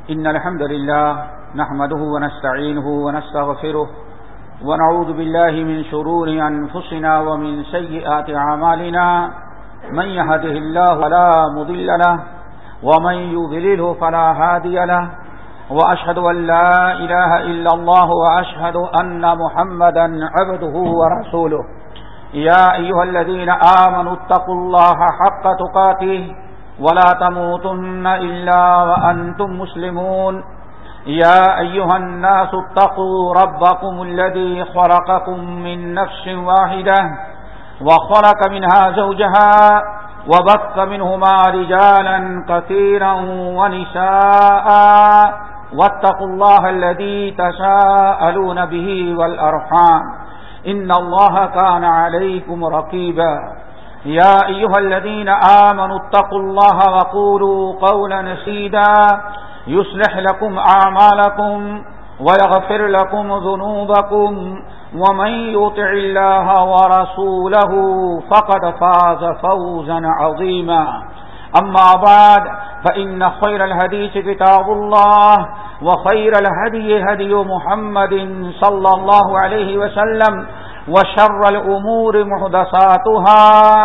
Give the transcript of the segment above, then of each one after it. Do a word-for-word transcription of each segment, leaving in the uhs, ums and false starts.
إن الحمد لله نحمده ونستعينه ونستغفره ونعوذ بالله من شرور أنفسنا ومن سيئات أعمالنا من يهده الله فلا مضل له ومن يضلله فلا هادي له وأشهد أن لا إله إلا الله وأشهد أن محمدا عبده ورسوله يا أيها الذين آمنوا اتقوا الله حق تقاته ولا تموتن إلا وأنتم مسلمون يا أيها الناس اتقوا ربكم الذي خلقكم من نفس واحدة وخلق منها زوجها وبث منهما رجالا كثيرا ونساء واتقوا الله الذي تساءلون به والأرحام إن الله كان عليكم رقيبا يا أيها الذين آمنوا اتقوا الله وقولوا قولا سديدا يصلح لكم أعمالكم ويغفر لكم ذنوبكم ومن يطع الله ورسوله فقد فاز فوزا عظيما أما بعد فإن خير الحديث كتاب الله وخير الهدي هدي محمد صلى الله عليه وسلم وشر الأمور محدثاتها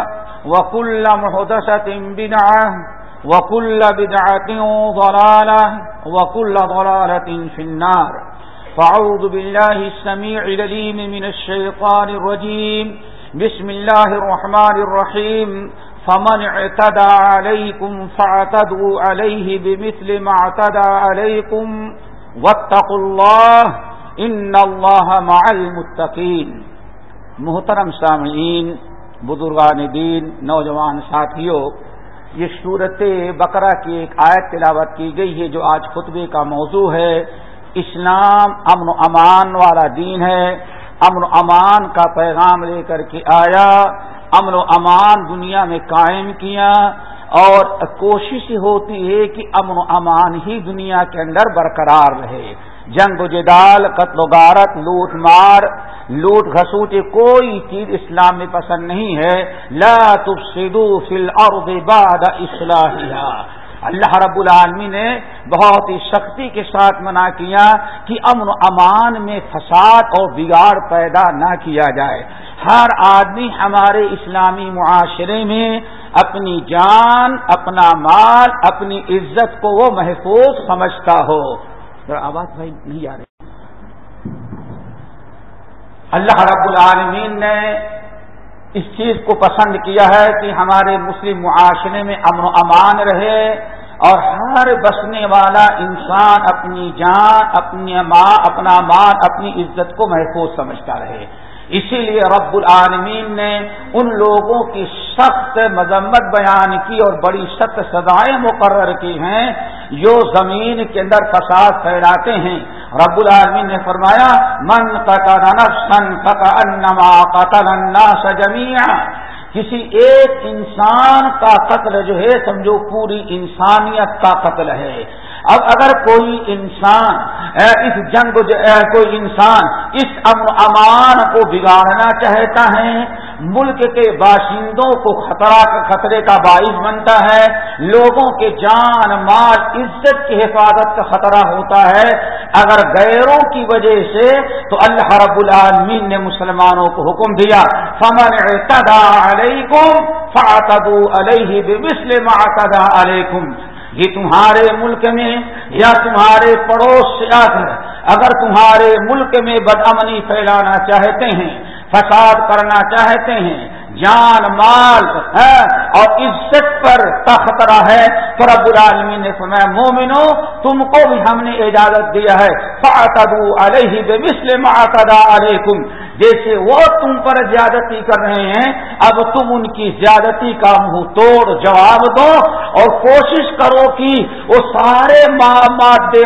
وكل محدثة بدعة وكل بدعة ضلالة وكل ضلالة في النار فأعوذ بالله السميع العليم من الشيطان الرجيم بسم الله الرحمن الرحيم فمن اعتدى عليكم فاعتدوا عليه بمثل ما اعتدى عليكم واتقوا الله إن الله مع المتقين. محترم سامعین، بزرگان دین، نوجوان ساتھیوں، یہ سورۃ بقرہ کی ایک آیت تلاوت کی گئی ہے جو آج خطبے کا موضوع ہے۔ اسلام امن و امان والا دین ہے، امن و امان کا پیغام لے کر کے آیا، امن و امان دنیا میں قائم کیا، اور کوشش ہوتی ہے کہ امن و امان ہی دنیا کے اندر برقرار رہے۔ جنگ و جدال، قتل و غارت، لوٹ مار، لوٹ گھسوٹ کوئی چیز اسلام میں پسند نہیں ہے۔ لا تفسدوا فی الارض بعد اصلاحها، اللہ رب العالمین نے بہت ہی سختی کے ساتھ منع کیا کہ امن و امان میں فساد اور بگاڑ پیدا نہ کیا جائے۔ ہر آدمی ہمارے اسلامی معاشرے میں اپنی جان، اپنا مال، اپنی عزت کو وہ محفوظ سمجھتا ہو۔ آواز بھائی نہیں آ رہی۔ اللہ رب العالمین نے اس چیز کو پسند کیا ہے کہ ہمارے مسلم معاشرے میں امن و امان رہے اور ہر بسنے والا انسان اپنی جان، اپنی ماں، اپنا مال، اپنی عزت کو محفوظ سمجھتا رہے۔ اسی لیے رب العالمین نے ان لوگوں کی سخت مذمت بیان کی اور بڑی سخت سزائیں مقرر کی ہیں جو زمین کے اندر فساد پھیلاتے ہیں۔ رب العالمین نے فرمایا من قتل نفسا فکأنما قتل الناس جميعا، کسی ایک انسان کا قتل جو ہے سمجھو پوری انسانیت کا قتل ہے۔ اب اگر کوئی انسان اس جنگ کوئی انسان اس امن و امان کو بگاڑنا چاہتا ہے، ملک کے باشندوں کو خطرہ خطرے کا باعث بنتا ہے، لوگوں کے جان مال عزت کی حفاظت کا خطرہ ہوتا ہے، اگر غیروں کی وجہ سے، تو اللہ رب العالمین نے مسلمانوں کو حکم دیا فمن اعتدى علیکم فاعتدوا علیہ بمثل ما اعتدى علیکم، یہ تمہارے ملک میں یا تمہارے پڑوس سے آ کر اگر تمہارے ملک میں بدامنی پھیلانا چاہتے ہیں، فساد کرنا چاہتے ہیں، جان مال ہے اور عزت پر خطرہ ہے، تو رب العالمین نے فرمایا مومنو تم کو بھی ہم نے اجازت دیا ہے فاعتدوا علیہ بمثل ما اعتدى علیکم، جیسے وہ تم پر زیادتی کر رہے ہیں اب تم ان کی زیادتی کا منہ توڑ جواب دو، اور کوشش کرو کہ وہ سارے مادے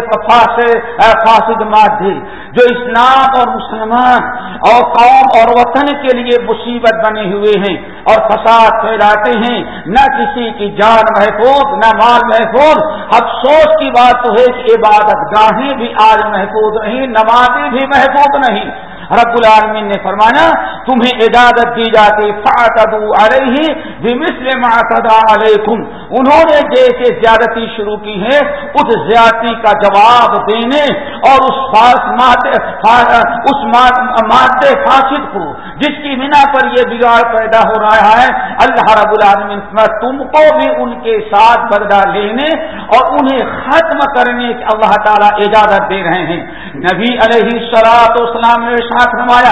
فاسد مادے جو اسلام اور مسلمان اور قوم اور وطن کے لیے مصیبت بنے ہوئے ہیں اور فساد پھیلاتے ہیں، نہ کسی کی جان محفوظ نہ مال محفوظ۔ افسوس کی بات تو ہے کہ عبادت گاہیں بھی آج محفوظ نہیں، نمازیں بھی محفوظ نہیں۔ رب العالمین نے فرمایا تمہیں اجازت دی جاتی فاعتدوا علیہ بمثل ما اعتدى علیکم، انہوں نے جیسے زیادتی شروع کی ہے اس زیادتی کا جواب دینے اور اس مادے اس مادے فاسد کو جس کی بنا پر یہ بگاڑ پیدا ہو رہا ہے، اللہ رب العالمین تم کو بھی ان کے ساتھ بدلہ لینے اور انہیں ختم کرنے کی اللہ تعالیٰ اجازت دے رہے ہیں۔ نبی علیہ الصلوۃ والسلام نے ارشاد فرمایا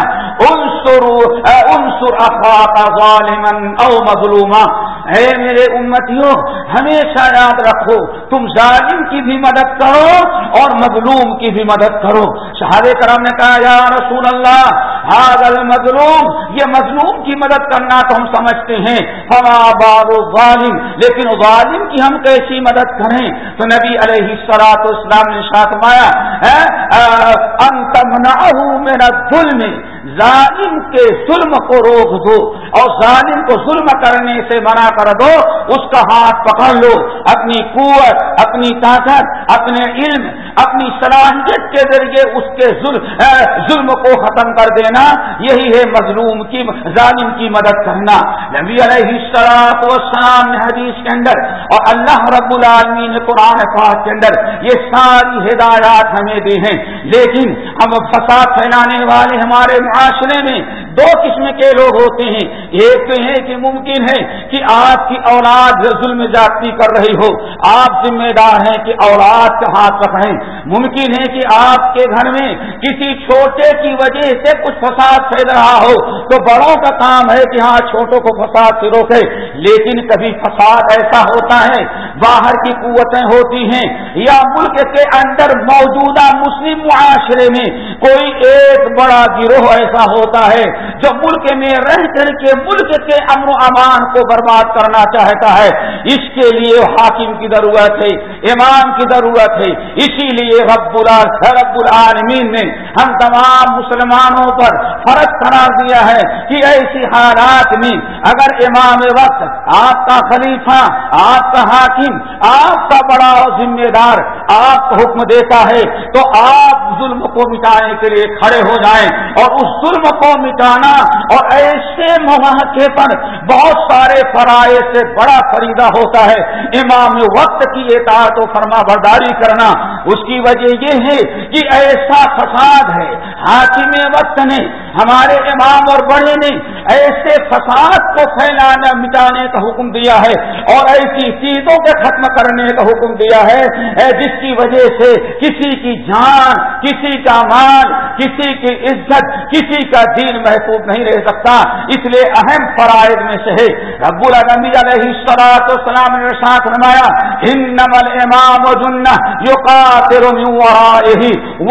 انصروا انصر اخاک ظالما او مظلوما، اے میرے امتیوں ہمیشہ یاد رکھو تم ظالم کی بھی مدد کرو اور مظلوم کی بھی مدد کرو۔ صحابہ کرام نے کہا یا رسول اللہ ھذا المظلوم، یہ مظلوم کی مدد کرنا تو ہم سمجھتے ہیں، فما بال الظالم، لیکن ظالم کی ہم کیسی مدد کریں؟ تو نبی علیہ الصلوۃ والسلام نے ارشاد فرمایا ان تمنعه من الظلم، ظالم کے ظلم کو روک دو اور ظالم کو ظلم کرنے سے منع کر دو، اس کا ہاتھ پکڑ لو، اپنی قوت، اپنی طاقت، اپنے علم، اپنی صلاحیت کے ذریعے اس کے ظلم ظلم کو ختم کر دینا، یہی ہے مظلوم کی ظالم کی مدد کرنا۔ نبی علیہ الصلوۃ والسلام نے حدیث کے اندر اور اللہ رب العالمین نے قرآن پاک کے اندر یہ ساری ہدایات ہمیں دی ہیں، لیکن ہم فساد پھیلانے والے ہمارے معاشرے میں دو قسم کے لوگ ہوتے ہیں۔ ایک تو ہے کہ ممکن ہے کہ آپ کی اولاد ظلم زیادتی کر رہی ہو، آپ ذمہ دار ہیں کہ اولاد کا ہاتھ پکڑیں۔ ممکن ہے کہ آپ کے گھر میں کسی چھوٹے کی وجہ سے کچھ فساد پھیل رہا ہو تو بڑوں کا کام ہے کہ ہاں چھوٹوں کو فساد سے روکے، لیکن کبھی فساد ایسا ہوتا ہے باہر کی قوتیں ہوتی ہیں یا ملک کے اندر موجودہ مسلم معاشرے میں کوئی ایک بڑا گروہ ایسا ہوتا ہے جو ملک میں رہ کر کے ملک کے امن و امان کو برباد کرنا چاہتا ہے۔ اس کے لیے حاکم کی ضرورت ہے، امام کی ضرورت ہے، اسی لیے رب رب العالمین نے ہم تمام مسلمانوں پر فرض قرار دیا ہے کہ ایسی حالات میں اگر امام وقت، آپ کا خلیفہ، آپ کا حاکم، آپ کا بڑا ذمہ دار آپ کو حکم دیتا ہے تو آپ ظلم کو مٹانے کے لیے کھڑے ہو جائیں، اور اس ظلم کو مٹانا اور ایسے مواقع پر بہت سارے فرائض سے بڑا فریضہ ہوتا ہے امام وقت کی اطاعت و فرما برداری کرنا۔ اس کی وجہ یہ ہے کہ ایسا فساد ہے، حاکم وقت نے، ہمارے امام اور بڑے نے ایسے فساد کو پھیلانا مٹانے کا حکم دیا ہے اور ایسی چیزوں کے ختم کرنے کا حکم دیا ہے جس کی وجہ سے کسی کی جان، کسی کا مال، کسی کی عزت، کسی کا دین محفوظ نہیں رہ سکتا۔ اس لیے اہم فرائض میں سے ہے رب العالمین علیہ الصلوۃ والسلام نے ارشاد فرمایا انما الامام جنہ یقاتل من ورائہ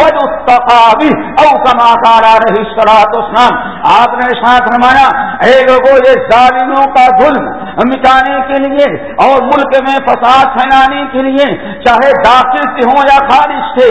ویتقی بہ او کما قال علیہ الصلوۃ والسلام، آپ نے ارشاد فرمایا اے لوگوں یہ ظالموں کا ظلم مٹانے کے لیے اور ملک میں فساد پھیلانے کے لیے چاہے داخل سے ہوں یا خارج سے،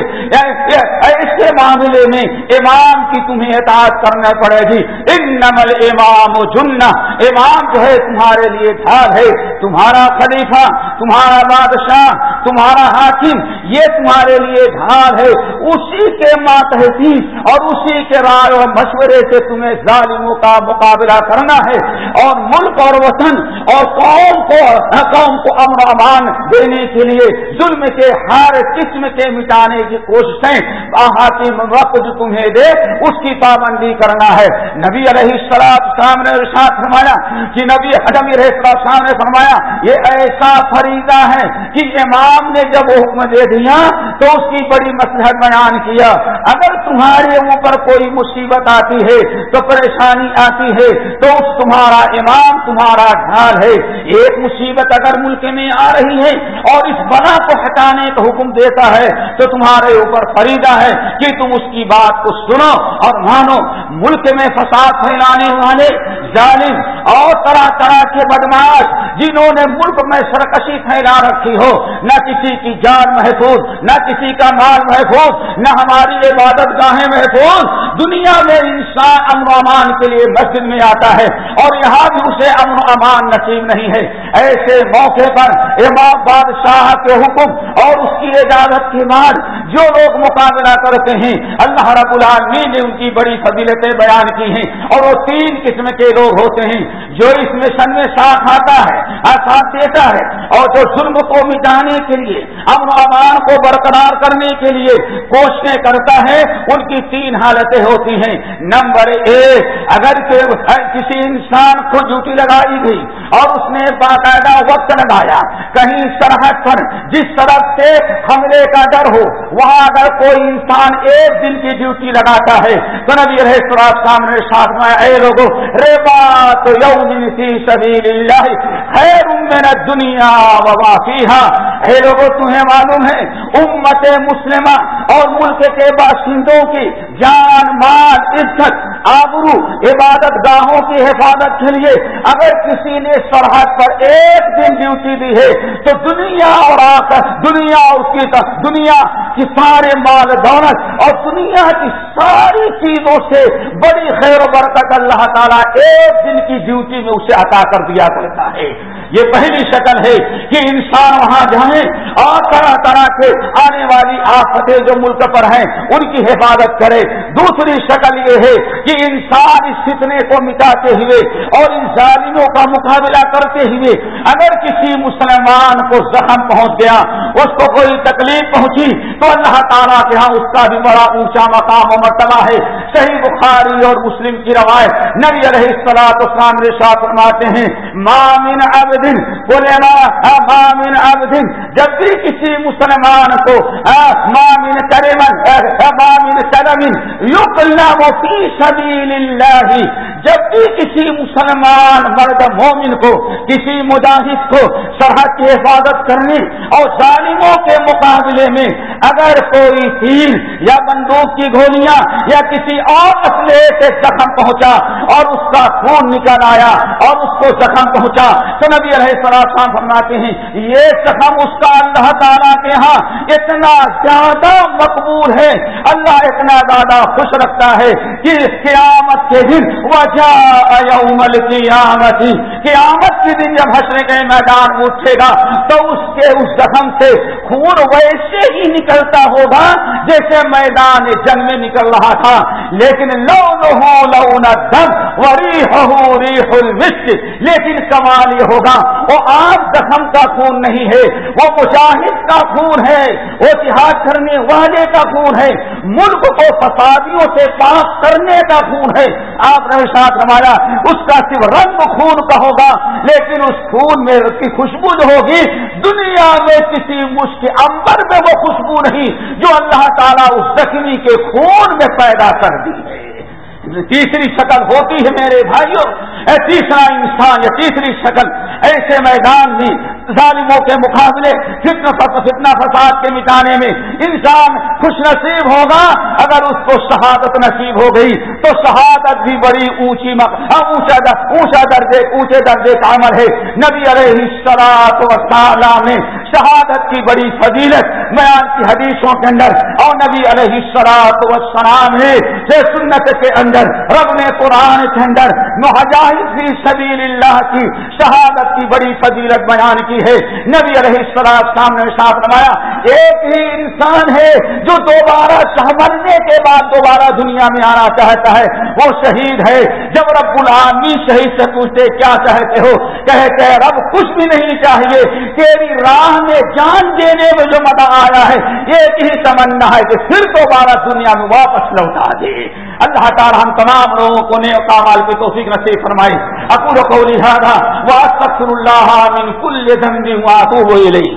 ایسے معاملے میں امام کی تمہیں اطاعت کرنا پڑے گی۔ انما الامام جنہ، امام جو ہے تمہارے لیے ڈھال ہے، تمہارا خلیفہ، تمہارا بادشاہ، تمہارا حاکم یہ تمہارے لیے ڈھال ہے، اسی کے ماتحتی اور اسی کے رائے اور مشورے سے تمہیں ظالموں کا مقابلہ کرنا ہے اور ملک اور وطن اور قوم کو قوم کو امن و امان دینے کے لیے ظلم کے ہر قسم کے مٹانے کی کوششیں حاکم وقت جو تمہیں دے اس کی پابندی کرنا ہے۔ نبی علیہ السلام نے ارشاد فرمایا کہ نبی نبی علیہ السلام نے فرمایا یہ ایسا فریضہ ہے کہ امام نے جب حکم دے دیا تو اس کی بڑی مصلحت بیان کیا۔ اگر تمہارے اوپر کوئی مصیبت آتی ہے تو پریشانی آتی ہے تو اس تمہارا امام تمہارا ڈھال ہے۔ ایک مصیبت اگر ملک میں آ رہی ہے اور اس بلا کو ہٹانے کا حکم دیتا ہے تو تمہارے اوپر فریضہ ہے کہ تم اس کی بات کو سنو اور مانو۔ ملک میں فساد پھیلانے والے ظالم اور طرح طرح کے بدماش جنہوں نے ملک میں سرکشی پھیلا رکھی ہو، نہ کسی کی جان محفوظ، نہ کسی کا مال محفوظ، نہ ہماری عبادت گاہیں محفوظ، دنیا میں انسان امن و امان کے لیے مسجد میں آتا ہے اور یہاں بھی اسے امن و امان نصیب نہیں ہے، ایسے موقع پر امام بادشاہ کے حکم اور اس کی اجازت کے بعد جو لوگ مقابلہ کرتے ہیں اللہ رب العالمین نے ان کی بڑی فضیلتیں بیان کی ہیں، اور وہ تین قسم کے لوگ ہوتے ہیں، جو اس مشن میں ساتھ آتا ہے، ساتھ دیتا ہے، اور جو ظلم کو مٹانے کے لیے امن و امان کو برقرار کرنے کے لیے کوششیں کرتا ہے۔ ان کی تین حالتیں ہوتی ہیں۔ نمبر ایک، اگر کسی انسان کو ڈیوٹی لگائی گئی اور اس نے باقاعدہ وقت لگایا، کہیں سرحد پر جس طرف سے حملے کا ڈر ہو وہاں اگر کوئی انسان ایک دن کی ڈیوٹی لگاتا ہے تو نبی علیہ السلام نے ساتھ میں اے لوگوں رباط یوم فی سبیل اللہ خیر من الدنیا وما فیہا، اے لوگوں تمہیں معلوم ہے امت مسلمہ اور ملک کے باشندوں کی جان مال عزت آبرو عبادت گاہوں کی حفاظت کے لیے اگر کسی نے سرحد پر ایک دن ڈیوٹی دی ہے تو دنیا اور آخر دنیا اور اس کی دنیا کی سارے مال دولت اور دنیا کی ساری چیزوں سے بڑی خیر و برکت اللہ تعالیٰ ایک دن کی ڈیوٹی میں اسے عطا کر دیا کرتا ہے۔ یہ پہلی شکل ہے کہ انسان وہاں جائیں اور طرح طرح کے آنے والی آفتیں جو ملک پر ہیں ان کی حفاظت کرے۔ دوسری شکل یہ ہے کہ انسان اس فتنے کو مٹاتے ہوئے اور ان ظالموں کا مقابلہ کرتے ہوئے اگر کسی مسلمان کو زخم پہنچ گیا، اس کو کوئی تکلیف پہنچی تو اللہ تعالیٰ کے ہاں اس کا بھی بڑا اونچا مقام و مرتبہ ہے۔ صحیح بخاری اور مسلم کی روایت، نبی علیہ الصلوۃ والسلام ارشاد فرماتے ہیں ما من عبد بولے ما من عبد، جب بھی کسی مسلمان کو ما من کرمن ما من کرم یقلم فی سبیل اللہ، جب بھی کسی مسلمان مرد مومن کو کسی مجاہد کو سرحد کی حفاظت کرنے اور ظالموں کے مقابلے میں اگر کوئی تیر یا بندوق کی گولیاں یا کسی اور اسلحے سے زخم پہنچا اور اس کا خون نکل آیا اور اس کو زخم پہنچا تو نبی علیہ السلام فرماتے ہیں یہ زخم اس کا اللہ تعالیٰ کے ہاں اتنا زیادہ مقبول ہے، اللہ اتنا زیادہ خوش رکھتا ہے کہ قیامت کے دن وجاء یوم القیامت، قیامت کے دن جب حشر کے میدان میں اٹھے گا تو اس کے اس زخم سے خون ویسے ہی نکلتا ہوگا جیسے میدان جنگ میں نکل رہا تھا، لیکن لونہ لون الدم وریحہ ریح المسک، لیکن کمال یہ ہوگا وہ آپ زخم کا خون نہیں ہے، وہ مجاہد کا خون ہے، وہ جہاد کرنے والے کا خون ہے، ملک کو فسادیوں سے پاک کرنے کا خون ہے۔ آپ نے ارشاد فرمایا اس کا صرف رنگ خون کا ہوگا لیکن اس خون میں اس کی خوشبو جو ہوگی دنیا میں کسی مشک عنبر میں وہ خوشبو نہیں جو اللہ تعالیٰ اس زخمی کے خون میں پیدا کر دی ہے۔ تیسری شکل ہوتی ہے میرے بھائیوں، تیسرا انسان یا تیسری شکل ایسے میدان میں ظالموں کے مقابلے فتنہ فساد کے مٹانے میں انسان خوش نصیب ہوگا اگر اس کو شہادت نصیب ہو گئی تو شہادت بھی بڑی اونچی اونچا اونچا درجے اونچے درجے کا عمل ہے۔ نبی علیہ الصلوۃ والسلام نے شہادت کی بڑی فضیلت بیان کی حدیثوں کے اندر، اور نبی علیہ الصلوۃ والسلام نے سنت کے اندر رب نے قرآن کے اندر مجاہد فی سبیل اللہ کی شہادت کی بڑی فضیلت بیان کی ہے۔ نبی علیہ السلام نے ارشاد فرمایا ایک ہی انسان ہے جو دوبارہ مرنے کے بعد دوبارہ دنیا میں آنا چاہتا ہے، وہ شہید ہے۔ جب رب العالمین شہید سے پوچھتے کیا چاہتے ہو، کہتے ہیں رب کچھ بھی نہیں چاہیے، تیری راہ میں جان دینے میں جو مزہ آیا ہے ایک ہی تمنا ہے کہ پھر دوبارہ دنیا میں واپس لوٹا دے۔ اللہ تعالی ہم تمام لوگوں کو نیک اعمال کی توفیق نصیب فرمائے۔ اقول قولی ھذا واستغفر اللہ من کل ذنب واتوب الیہ۔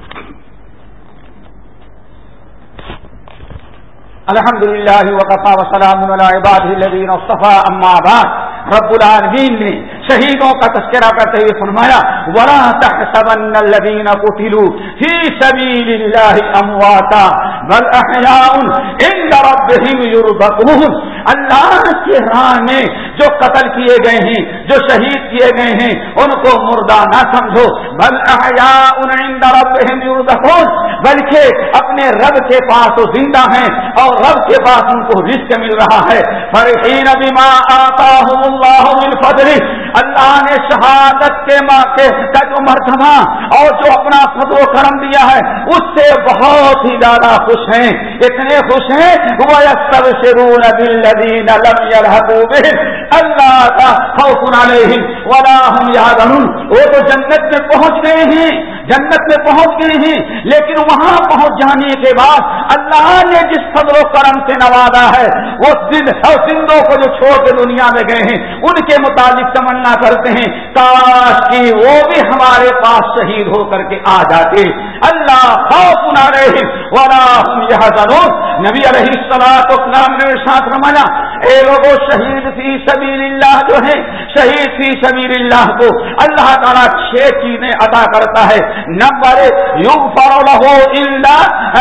الحمد للہ وکفی وسلام علی عبادہ الذین اصطفی، اما بعد۔ رب العالمین نے شہیدوں کا تذکرہ کرتے ہوئے فرمایا وَلَا تَحْسَبَنَّ الَّذِينَ قُتِلُوا فِي سَبِيلِ اللَّهِ أَمْوَاتًا بَلْ أَحْيَاءٌ عِندَ رَبِّهِمْ يُرْزَقُونَ۔ اللہ کی راہ میں جو قتل کیے گئے ہیں، جو شہید کیے گئے ہیں، ان کو مردہ نہ سمجھو، بل احیاء عند ربهم يرزقون، بلکہ اپنے رب کے پاس وہ زندہ ہیں اور رب کے پاس ان کو رزق مل رہا ہے۔ فرحین بما آتاهم اللہ من فضلہ، اللہ نے شہادت کے موقع کا جو مرتبہ اور جو اپنا فضل و کرم دیا ہے اس سے بہت ہی زیادہ خوش ہیں، اتنے خوش ہیں وَيَسْتَبْشِرُونَ بِالَّذِينَ لَمْ يَلْحَقُوا بِهِمْ أَلَّا خَوْفٌ عَلَيْهِمْ وَلَا هُمْ يَحْزَنُونَ۔ وہ تو جنت میں پہنچ گئے ہیں، جنت میں پہنچ گئے ہیں، لیکن وہاں پہنچ جانے کے بعد اللہ نے جس فضل و کرم سے نوازا ہے، وہ زندوں کو جو چھوڑ کے دنیا میں گئے ہیں ان کے متعلق تمنا کرتے ہیں کاش کہ وہ بھی ہمارے پاس شہید ہو کر کے آ جاتے۔ اللہ خوف علیہم ولا هم يحزنون۔ نبی علیہ الصلوۃ والسلام نے ارشاد فرمایا، اے لوگوں، شہید فی سبیل اللہ جو ہے، شہید فی سبیل اللہ کو اللہ تعالیٰ چھ چیزیں عطا کرتا ہے۔ نمبر ایک، یغفر لہ الا،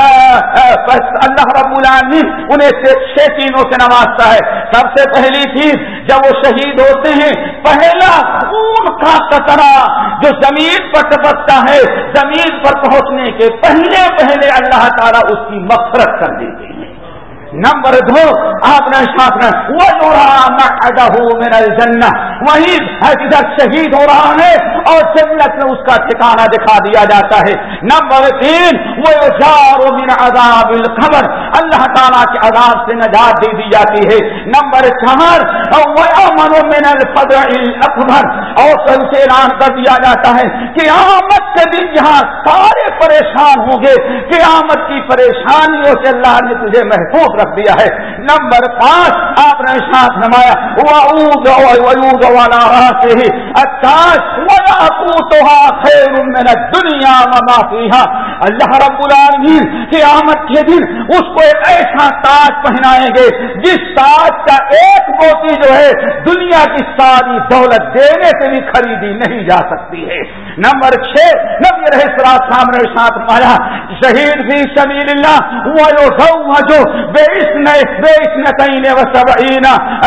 اللہ رب العالمین انہیں چھ چیزوں سے نوازتا ہے۔ سب سے پہلی چیز، جب وہ شہید ہوتے ہیں پہلا خون کا قطرہ جو زمین پر ٹپکتا ہے، زمین پر پہنچنے کے پہلے پہلے اللہ تعالیٰ اس کی مغفرت کر دیتے ہیں۔ نمبر دو، آپ نے ساتھ میں وَيُرَى مَقْعَدَهُ مِنَ الْجَنَّةِ، وہیں جدھر شہید ہو رہا ہے اور جنت میں اس کا ٹھکانہ دکھا دیا جاتا ہے۔ نمبر تین، وَيُجَارُ مِنْ عَذَابِ الْقَبْرِ، اللہ تعالیٰ کے عذاب سے نجات دے دی جاتی ہے۔ نمبر چار، وَيَأْمَنُ مِنَ الْفَزْعِ الْأَكْبَرِ، اور کل سے اعلان کر دیا جاتا ہے قیامت کے دن جہاں سارے پریشان ہوں گے، قیامت کی پریشانیوں سے اللہ نے تجھے محفوظ رکھ دیا ہے۔ نمبر پانچ، آپ نے ارشاد فرمایا وَعُودَ وَيُودَ وَعَلَىٰ رَأْسِهِ التاج وَيَأْقُوتُهَا خَيْرٌ مِّنَ الدُّنْيَا وَمَا فِيهَا، اللہ رب العالمین قیامت کے دن اس کو ایک ایسا تاج پہنائیں گے جس تاج کا ایک موتی جو ہے دنیا کی ساری دولت دینے سے بھی خریدی نہیں جا سکتی ہے۔ نمبر چھ، نبی علیہ السلام نے ارشاد فرمایا شہید فی سبیل اللہ وَيُزَوَّجُ بِإِثْنَ بِإِثْنَتَيْنِ وَسَبْعِينَ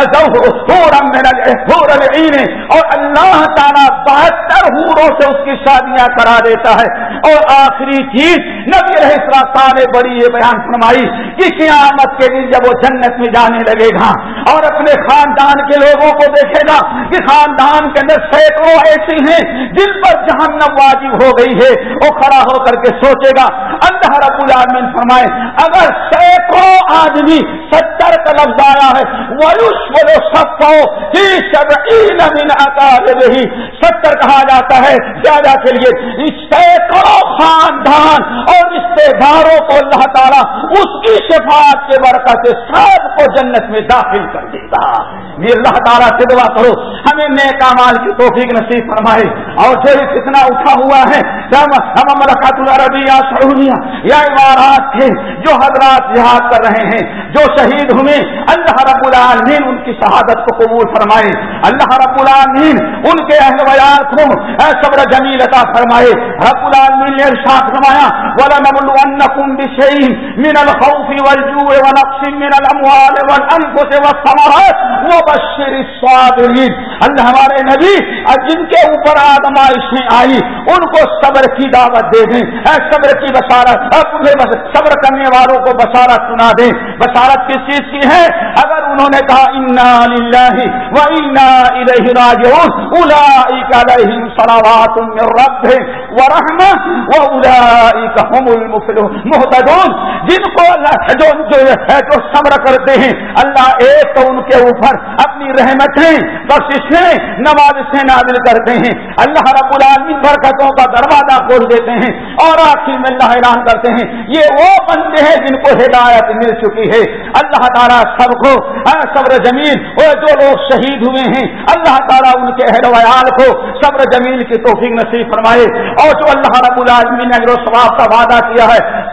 حُورًا مِّنَ الْحُورِ الْعِينِ، اور اللہ تعالیٰ بہتر حوروں سے اس کی شادیاں کرا دیتا ہے۔ اور آخری چیز، نبی علیہ السلام نے بڑی یہ بیان فرمائی کہ قیامت کے دن جب وہ جنت میں جانے لگے گا اور اپنے خاندان کے لوگوں کو دیکھے گا کہ خاندان کے اندر سینکڑوں ایسی ہیں جن پر جہنم واجب ہو گئی ہے، وہ کھڑا ہو کر کے سوچے گا، اللہ رب العالمین فرمائے اگر سینکڑوں آدمی ستر کا لفظ آیا ہے وَيُشْوَلُ صَفَّهُ فِي سَبْعِينَ مِنْ أَقَارِبِهِ، ستر کہا جاتا ہے زیادہ کے لیے، سینکڑوں خاندان اور رشتے داروں کو اللہ تعالیٰ اس کی شفاعت کے برکت سے سب کو جنت میں داخل کر دیتا۔ یہ اللہ تعالیٰ سے دعا کرو ہمیں نیک اعمال کی توفیق نصیب فرمائے، اور جو فتنہ اٹھا ہوا ہے ہم مملکت العربیہ سعودیہ یا امارات کے جو حضرات جہاد کر رہے ہیں، جو شہید ہوئے، اللہ رب العالمین ان کی شہادت کو قبول فرمائے، اللہ رب العالمین ان کے اہل ویال کو صبر جمیل عطا فرمائے۔ رب العالمین نے ارشاد فرمایا وَلَنَبْلُوَنَّكُمْ بِشَيْءٍ مِّنَ الْخَوْفِ وَالْجُوعِ وَنَقْصٍ مِّنَ الْأَمْوَالِ وَالْأَنفُسِ وَالثَّمَرَاتِ وَبَشِّرِ الصَّابِرِينَ۔ اللہ ہمارے نبی جن کے اوپر آزمائشیں آئی ان کو صبر کی دعوت دے دیں، صبر کی بشارت، صبر کرنے والوں کو بشارت سنا دیں۔ بشارت کس چیز کی ہے؟ اگر انہوں نے کہا انا للہ وانا الیہ راجعون اولئک علیہم صلوات من ربہم ورحمہ واولئک هم المہتدون، جن کو اللہ جو, جو, جو صبر کرتے ہیں اللہ ایک تو ان کے اوپر اپنی رحمتیں بخششیں نوازشیں نازل کرتے ہیں، اللہ رب العالمین برکتوں کا دروازہ کھول دیتے ہیں، اور آخر میں اللہ اعلان کرتے ہیں یہ وہ بندے ہیں جن کو ہدایت مل چکی ہے۔ اللہ تعالیٰ سب کو صبر جمیل، اور جو لوگ شہید ہوئے ہیں اللہ تعالیٰ ان کے اہل ویال کو صبر جمیل کی توفیق نصیب فرمائے، اور جو اللہ رب العالمین نے اجر و ثواب کا وعدہ کیا ہے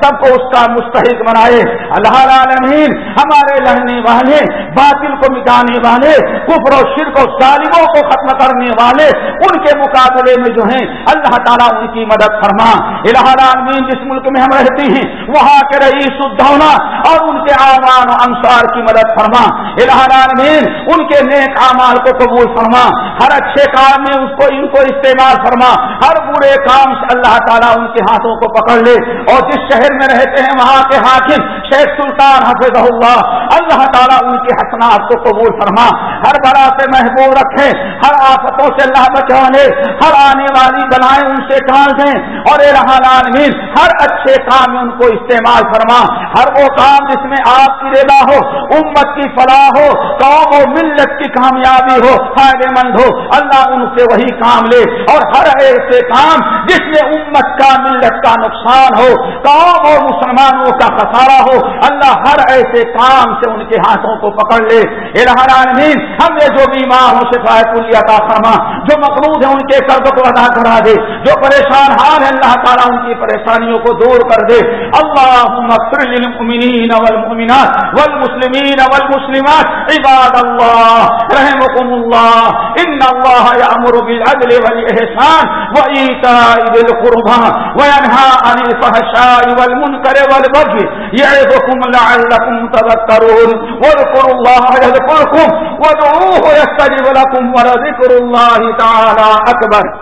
سب کو اس کا مستحق بنائے. اللہ العالمین ہمارے لڑنے والے، باطل کو مٹانے والے، کفر و شرک و ظالموں کو ختم کرنے والے، ان کے مقابلے میں جو ہیں اللہ تعالیٰ ان کی مدد فرما. الہ العالمین جس ملک میں ہم رہتے ہیں وہاں کے رئیس الدولہ اور ان کے اعوان و انصار کی مدد فرما. الہ العالمین ان کے نیک اعمال کو قبول فرما. ہر اچھے کام میں اس کو ان کو استعمال فرما. ہر برے کام سے اللہ تعالیٰ ان کے ہاتھوں کو پکڑ لے. اور جس شہر میں رہتے ہیں وہاں کے حاکم شیخ سلطان حفظہ اللہ، اللہ تعالیٰ ان کی حسنات کو قبول فرما. ہر بلا سے محفوظ رکھے، ہر آفتوں سے اللہ بچا لے، ہر آنے والی بلائیں ان سے ٹال دیں. اور الہ العالمین ہر اچھے کام میں ان کو استعمال فرما. ہر وہ کام جس میں آپ کی رضا ہو، امت کی فلاح ہو، قوم و ملت کی کامیابی ہو، فائدے مند ہو، اللہ ان سے وہی کام لے. اور ہر ایسے کام جس میں امت کا ملت کا نقصان ہو، قوم اور مسلمانوں کا خسارہ ہو، اللہ ہر ایسے کام سے ان کے ہاتھوں کو پکڑ لے. الہ العالمین ہم نے جو بیمار ہوں شفائے کلی عطا فرما، جو مقروض ہیں ان کے قرض کو ادا کرا دے، جو پریشان حال ہے اللہ تعالیٰ ان کی پریشانیوں کو دور کر دے. اللہم اغفر للمؤمنین والمؤمنات والمسلمین والمسلمات عباد اللہ رحمکم اللہ ان اللہ یأمر بالعدل والاحسان وایتاء ذی القربى وینہی عن الفحشاء والمنکر والبغی یعظکم لعلکم تذکرون واذکروا اللہ یذکرکم وادعوہ یستجب لکم ولذکر اللہ تعالی اکبر.